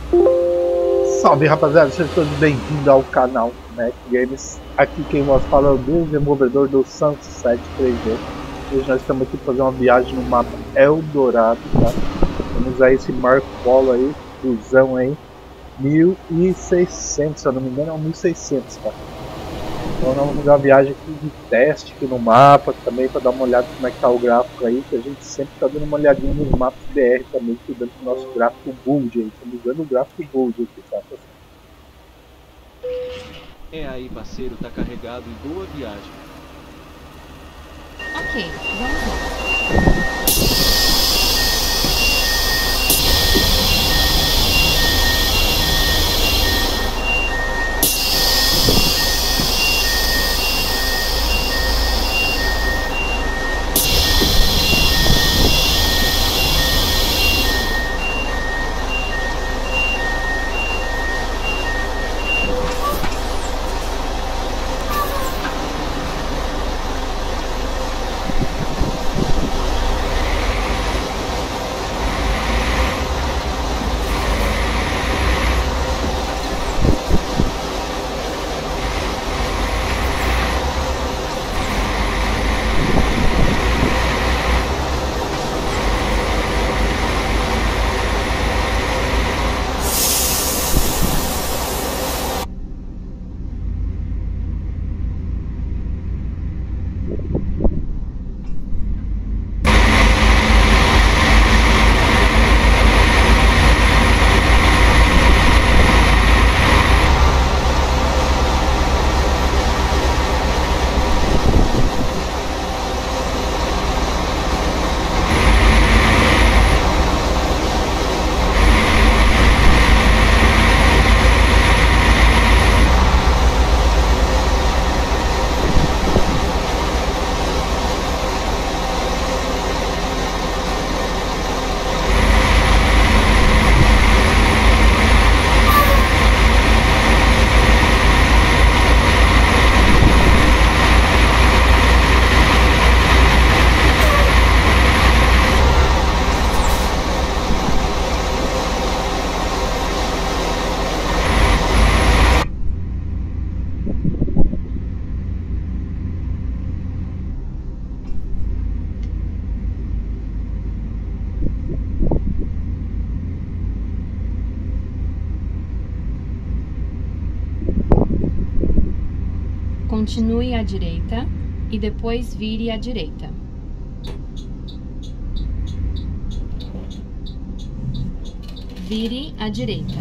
Salve rapaziada, sejam todos bem-vindos ao canal Mac Games. Aqui quem vos fala é o desenvolvedor do Sunset 3D. Hoje nós estamos aqui para fazer uma viagem no mapa Eldorado, tá? Vamos a esse Marco Polo aí, busão aí, 1600, se eu não me engano é um 1600, tá? Então nós vamos fazer uma viagem aqui de teste aqui no mapa, também para dar uma olhada como é que tá o gráfico aí, que a gente sempre tá dando uma olhadinha nos mapas BR também, cuidando do nosso gráfico Build aí. Estamos usando o gráfico Build aqui, tá? É aí, parceiro, tá carregado e boa viagem. Ok, vamos lá. Continue à direita e depois vire à direita. Vire à direita.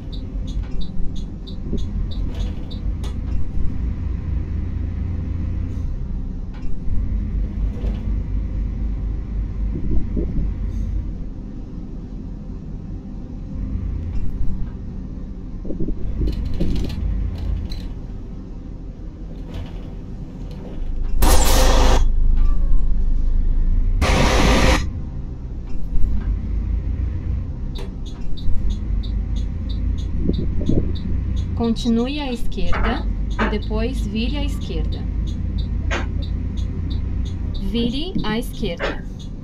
Continue à esquerda e depois vire à esquerda. Vire à esquerda.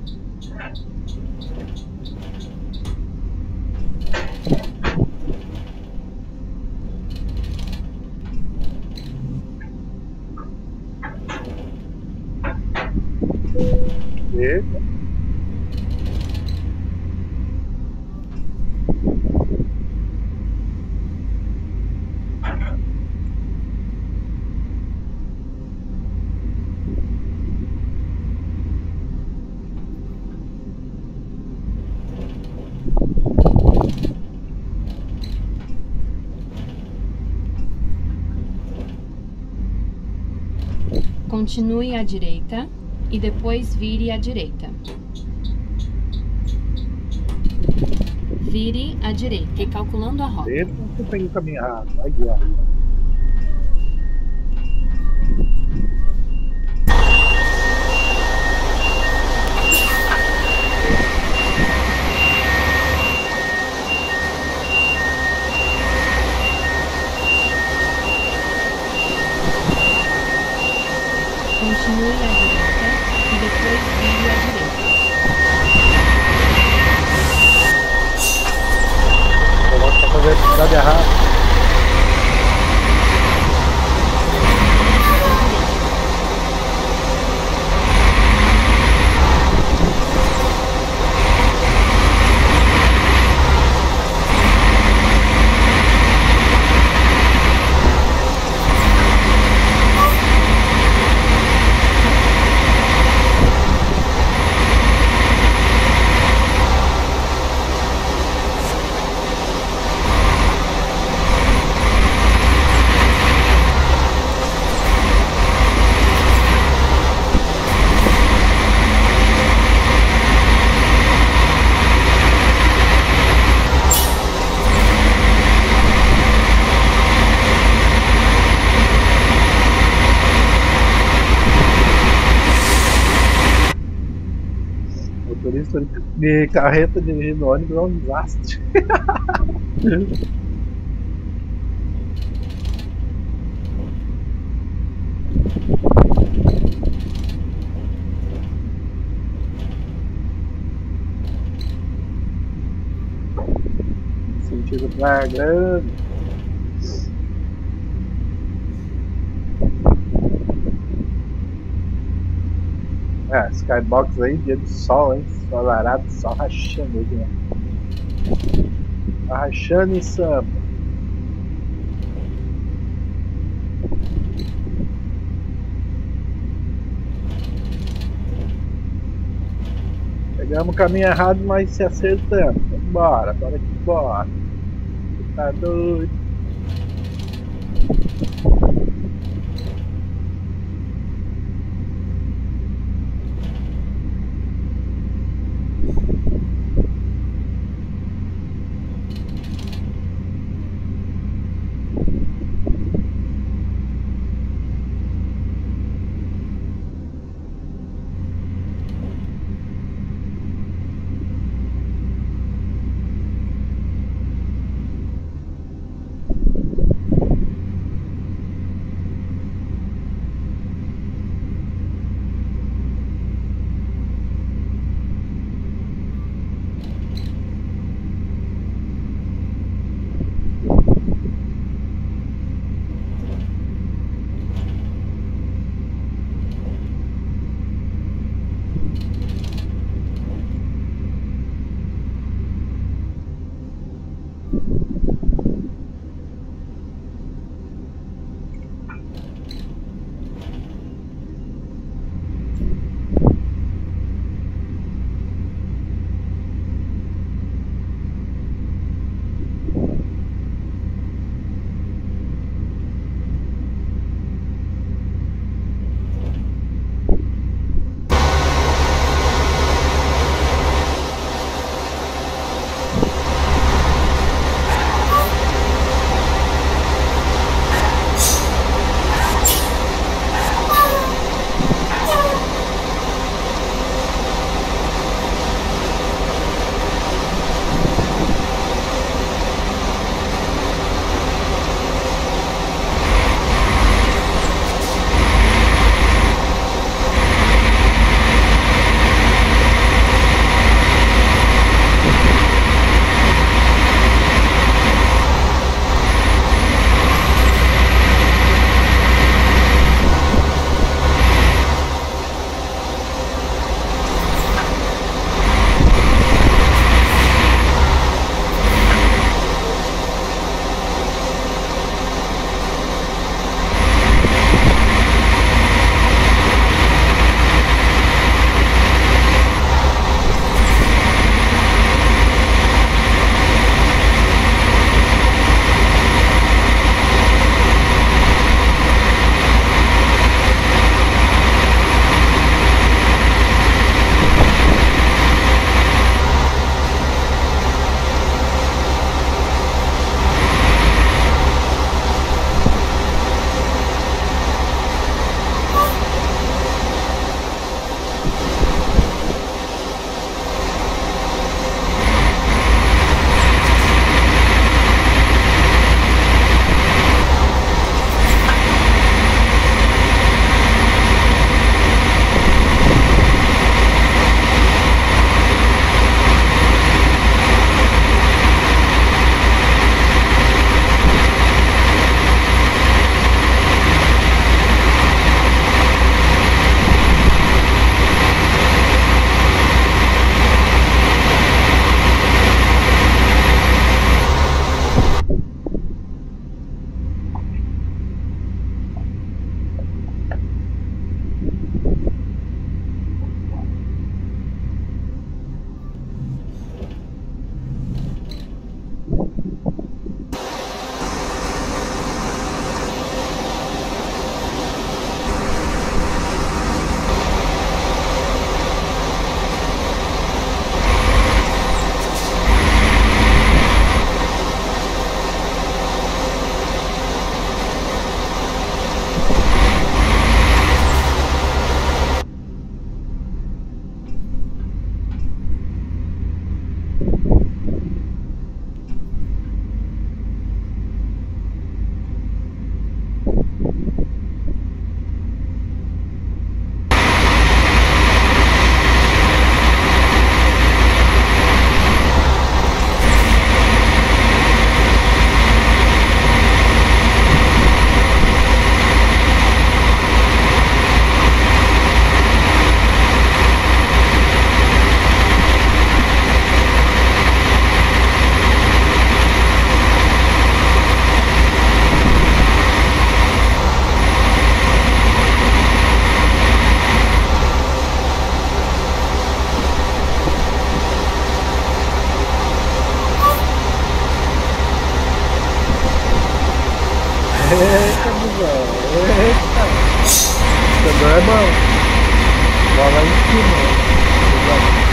E... Continue à direita e depois vire à direita. Vire à direita, recalculando a rota. Eu peguei o caminho errado, vai guiar. Continue à direita e depois vire à direita. Coloca velocidade errada. Motorista de carreta dirigindo ônibus é um desastre. Sentido pra grande. Skybox aí, dia de sol, hein? Solarado, só rachando aqui, né? Tá rachando em samba. Pegamos o caminho errado, mas se acertamos. Bora que bora. Tá doido. Eita, busão. Eita. Também é bom. Vai lá em cima.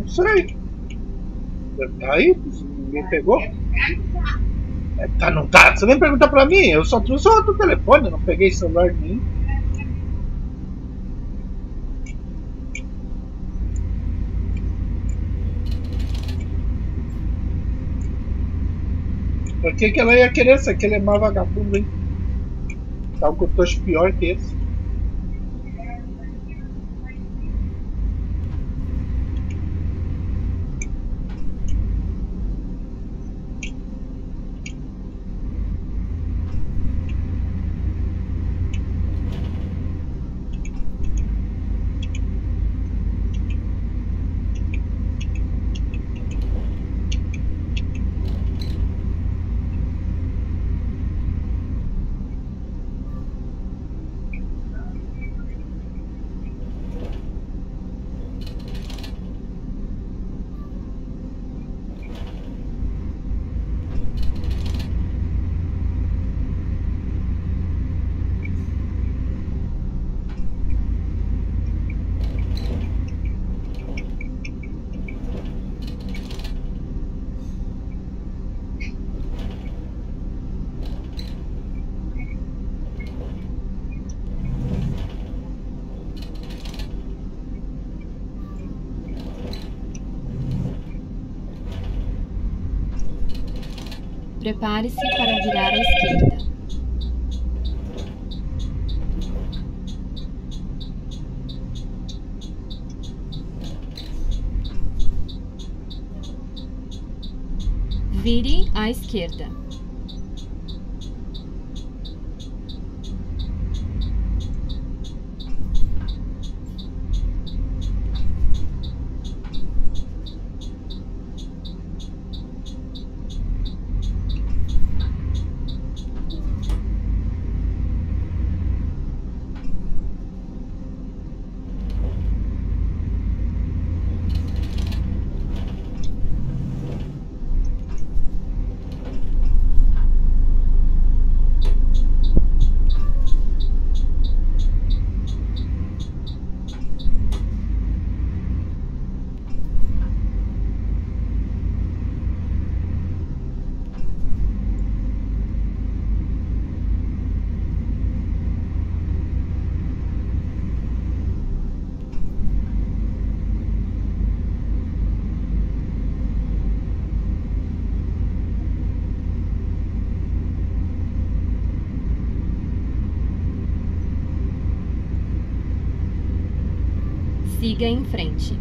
sei. Tá aí? Ninguém pegou? Tá, não tá? Você nem pergunta pra mim. Eu só trouxe outro telefone, não peguei celular nenhum. Por que ela ia querer se aquele é mais vagabundo, hein? Tá um cotocho pior que esse. Prepare-se para virar à esquerda. Vire à esquerda. Siga em frente.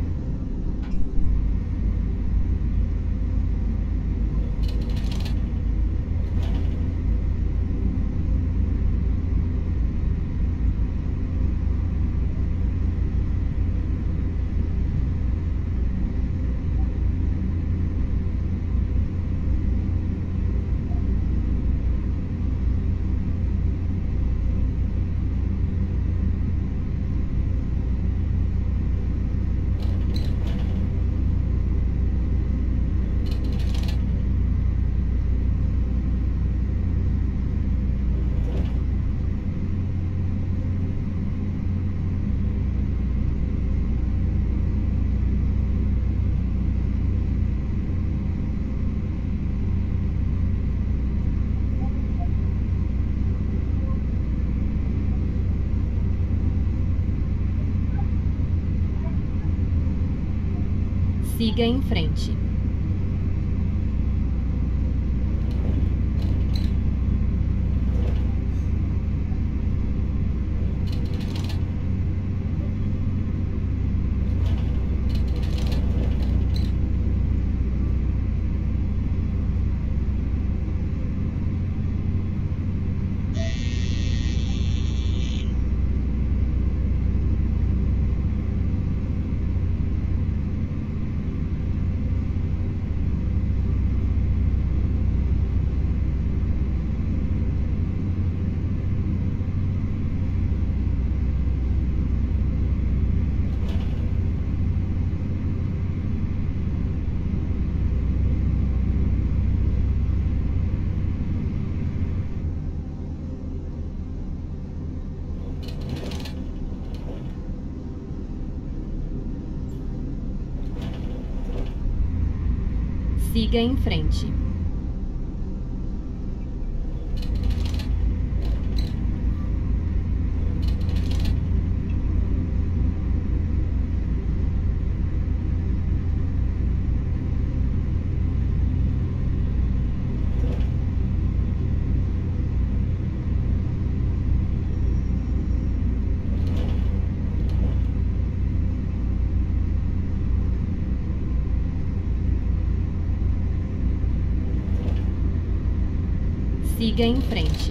Siga em frente. Siga em frente. Siga em frente.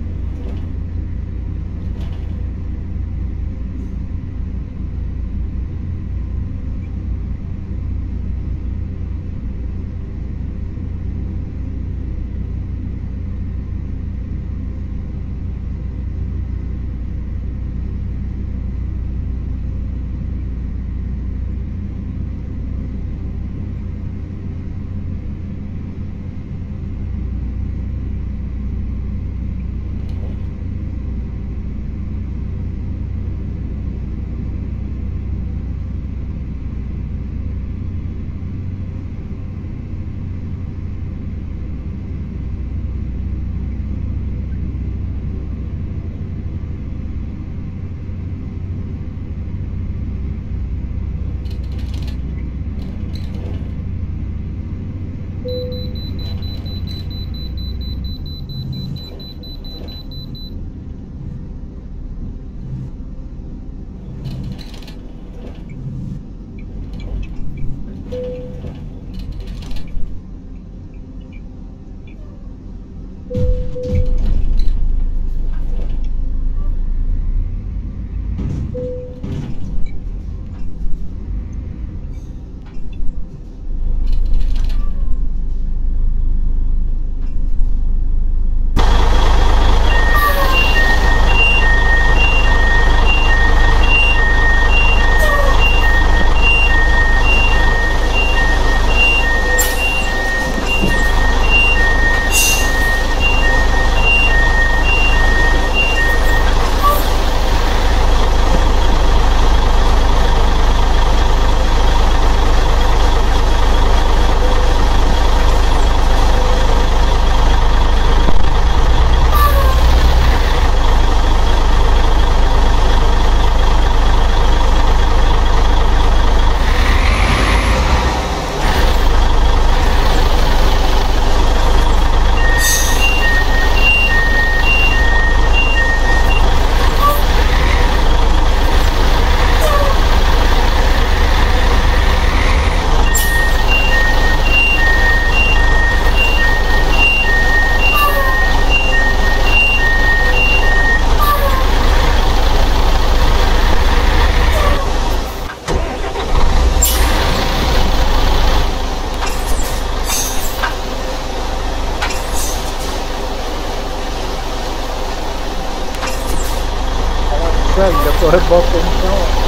Já tô rebotando então.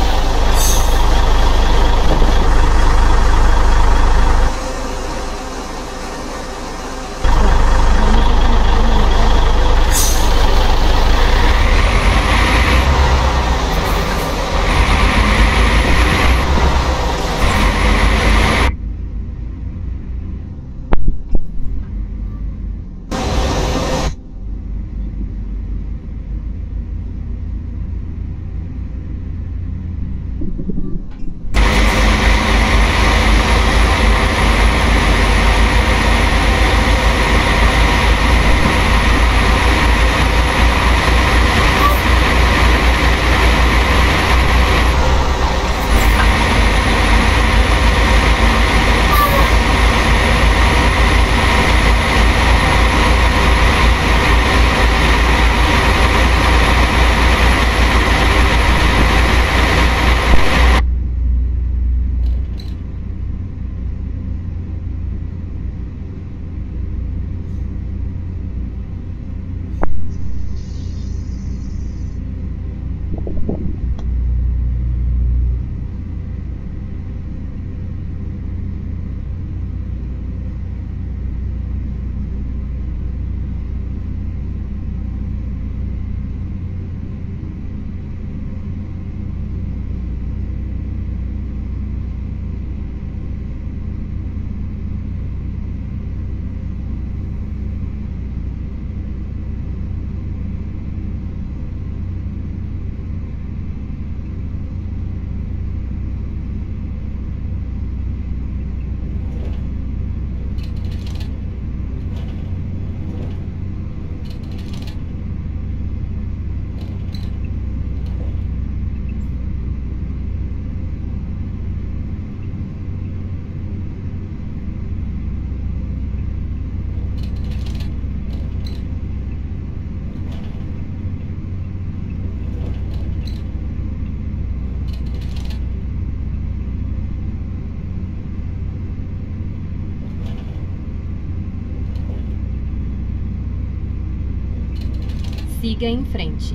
Siga em frente.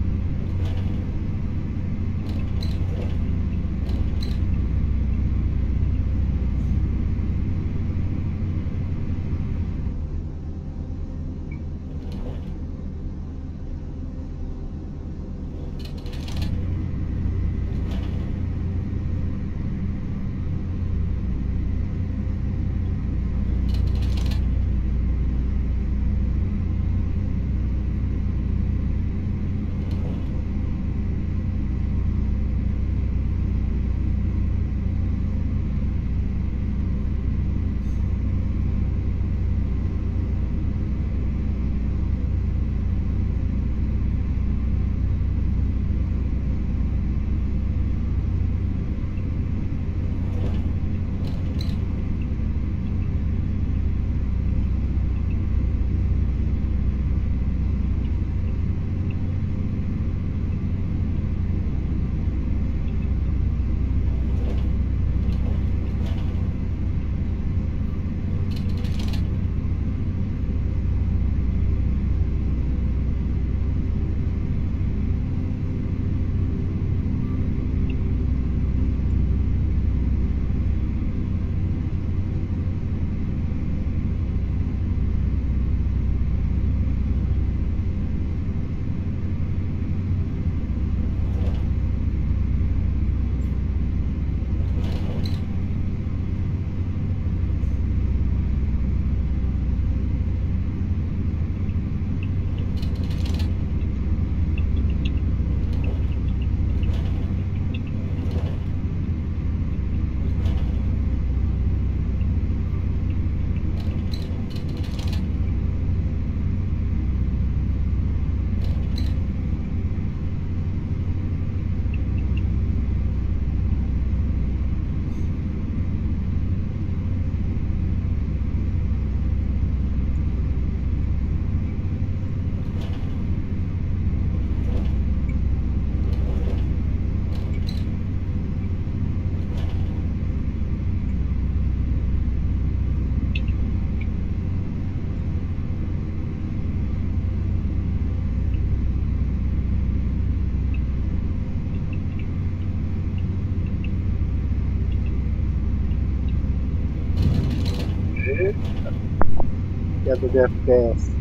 Queda de FPS.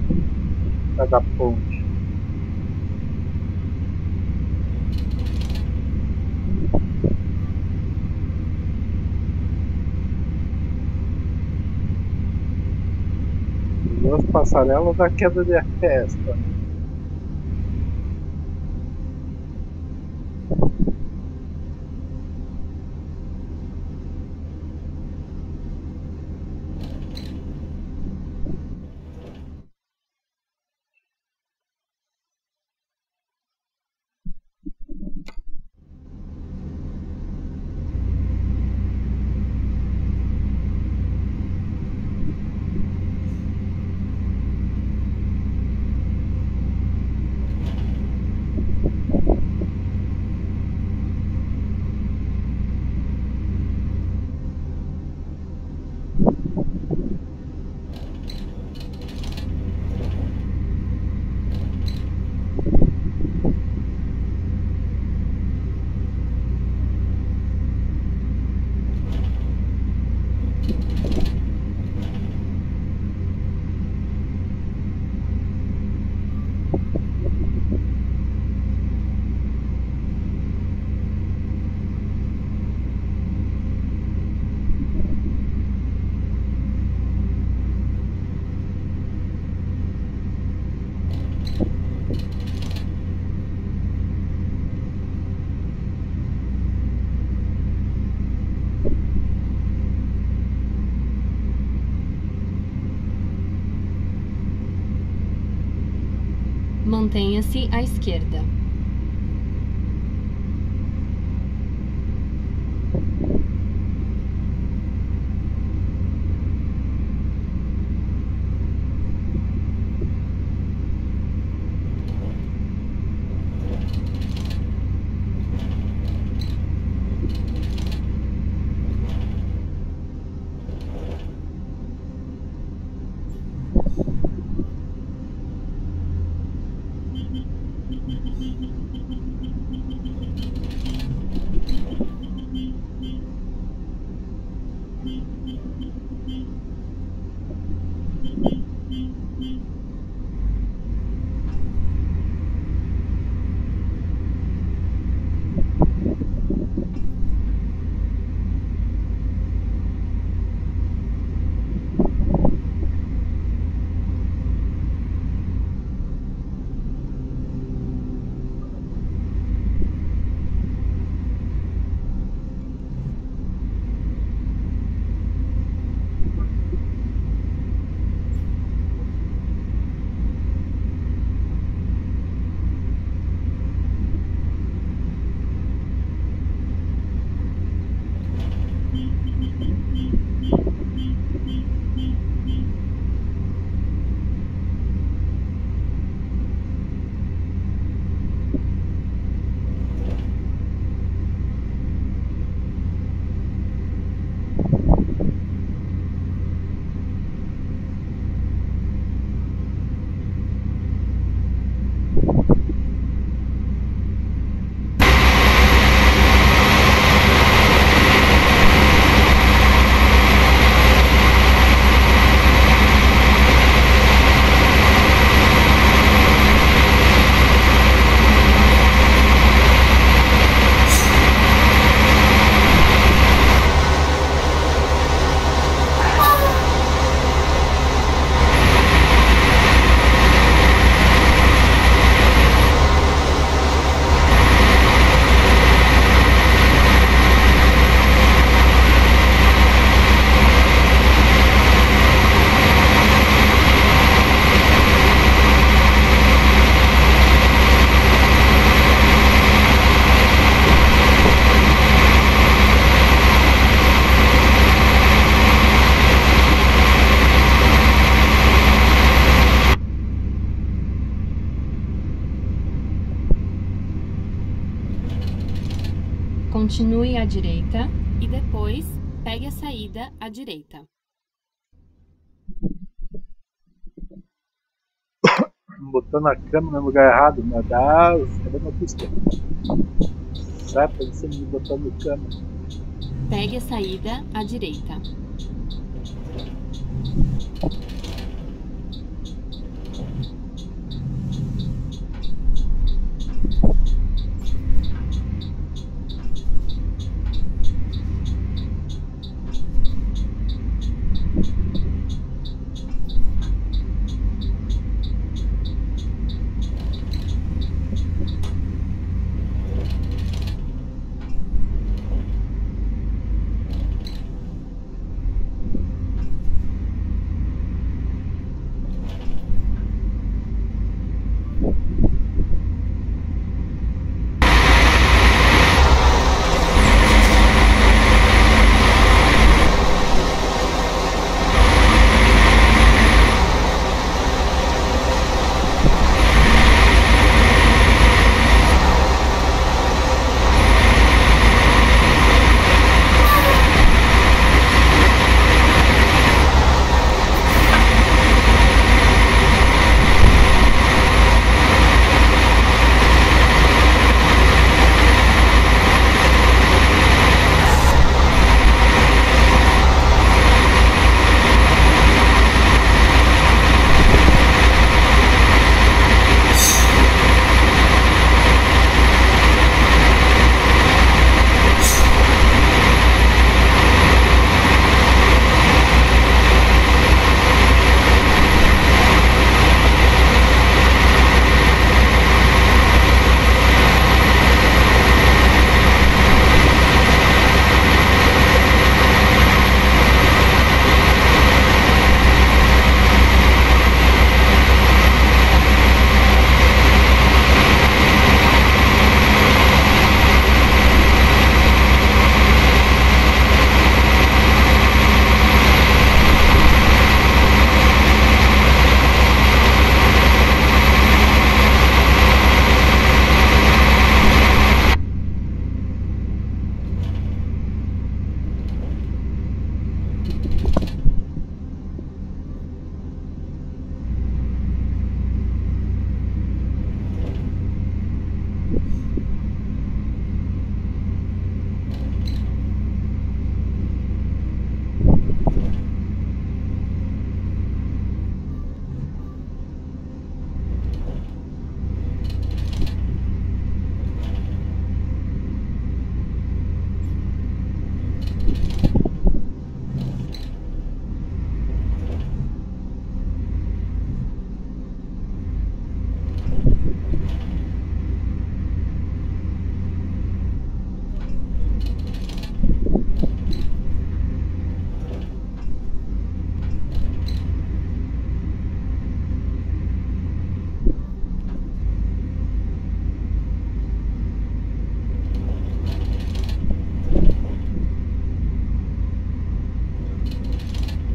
Da ponte. Duas passarelas da queda de FPS também. Mantenha-se à esquerda. Continue à direita e depois pegue a saída à direita. Botando a câmera no lugar errado, meu Deus, cadê meu pistão? Certo, você me botando câmera. Pegue a saída à direita.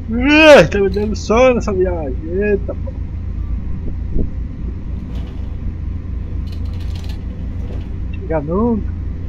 Tá me dando sono nessa viagem. Eita, pô. Chega nunca.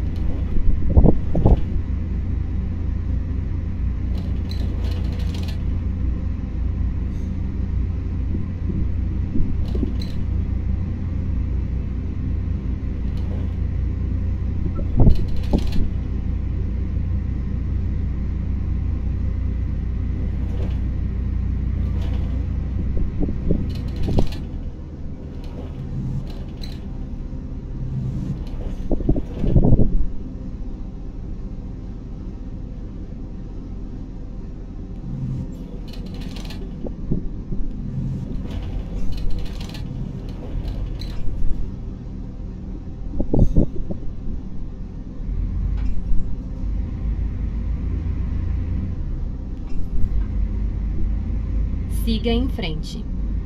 Siga em frente.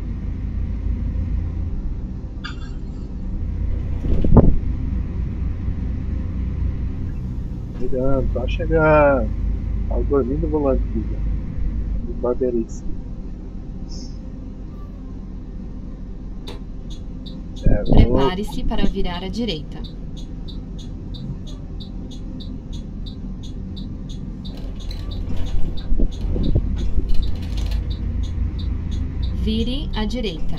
Chegando, tá chegando. Tá dormindo o volante, de barbeirice. Prepare-se para virar à direita. Vire à direita.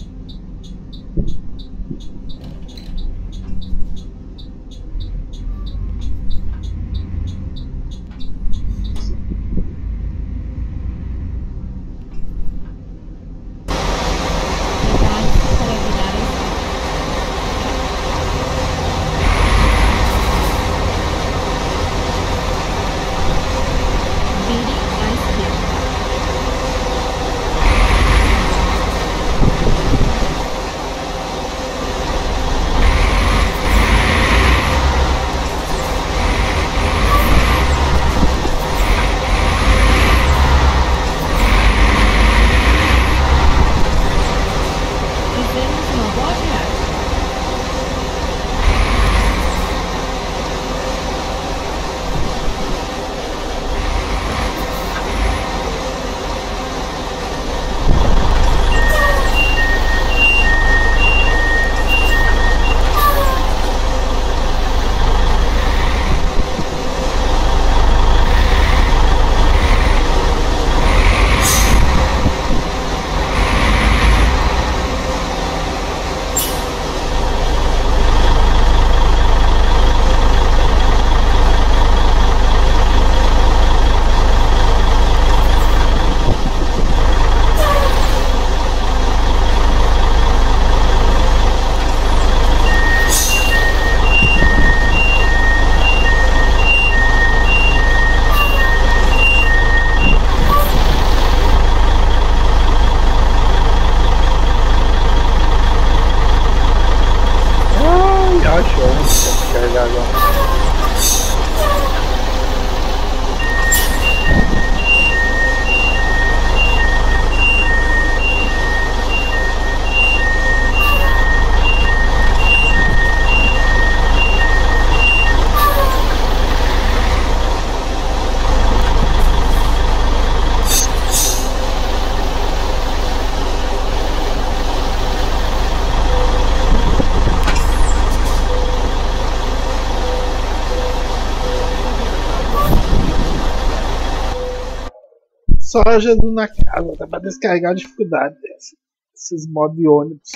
Só Jesus na casa, dá pra descarregar a dificuldade dessa. Esses modos de ônibus.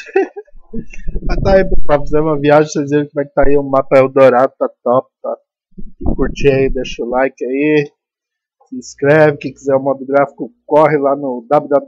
Mas tá aí, pessoal, fizemos uma viagem, vocês viram como é que tá aí o mapa Eldorado, tá top, tá. Curte aí, deixa o like aí, se inscreve, quem quiser o modo gráfico, corre lá no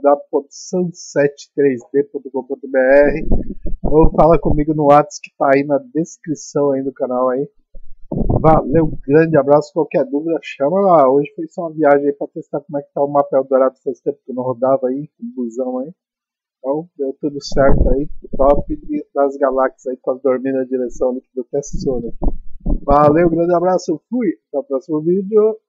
www.sunset3d.com.br ou fala comigo no WhatsApp que tá aí na descrição aí do canal aí. Valeu, grande abraço, qualquer dúvida chama lá, hoje foi só uma viagem aí pra testar como é que tá o mapa Eldorado, faz tempo que eu não rodava aí, com busão aí. Então, deu tudo certo aí, top das galáxias aí, quase dormindo na direção do Tessona. Valeu, grande abraço, fui, até o próximo vídeo.